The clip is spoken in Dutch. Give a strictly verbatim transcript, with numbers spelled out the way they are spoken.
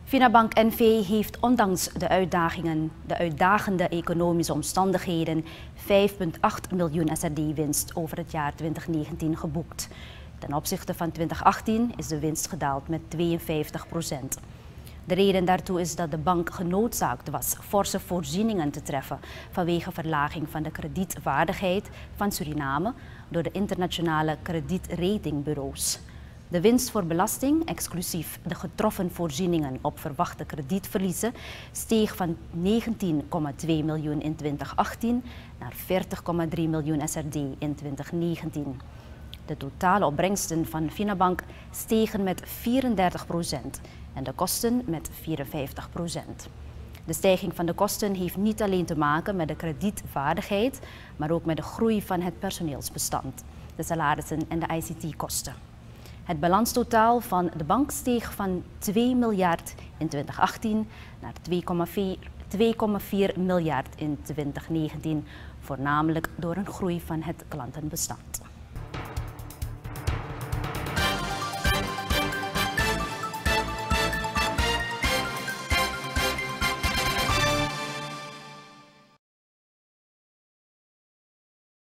Finabank N V heeft ondanks de uitdagingen, de uitdagende economische omstandigheden vijf komma acht miljoen S R D-winst over het jaar twintig negentien geboekt. Ten opzichte van twintig achttien is de winst gedaald met tweeënvijftig procent. De reden daartoe is dat de bank genoodzaakt was forse voorzieningen te treffen vanwege verlaging van de kredietwaardigheid van Suriname door de internationale kredietratingbureaus. De winst voor belasting, exclusief de getroffen voorzieningen op verwachte kredietverliezen, steeg van negentien komma twee miljoen in twintig achttien naar veertig komma drie miljoen S R D in twintig negentien. De totale opbrengsten van Finabank stegen met vierendertig procent en de kosten met vierenvijftig procent. De stijging van de kosten heeft niet alleen te maken met de kredietvaardigheid, maar ook met de groei van het personeelsbestand, de salarissen en de I C T-kosten. Het balanstotaal van de bank steeg van twee miljard in twintig achttien naar twee komma vier miljard in twintig negentien, voornamelijk door een groei van het klantenbestand.